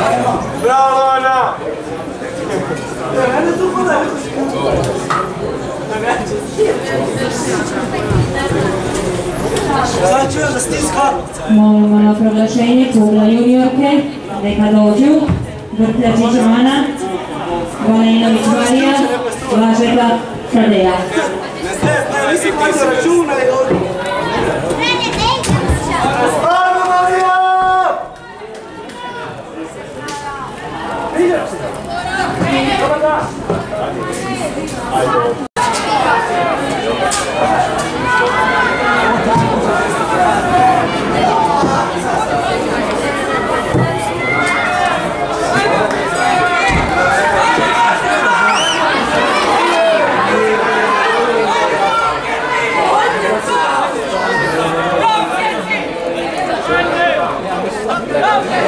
Bravo, Ana! Molimo na proglašenje kugla juniorke, neka dođu, Vrtljačić Joana, Valenović Marija, Lažeta Tadeja. Go!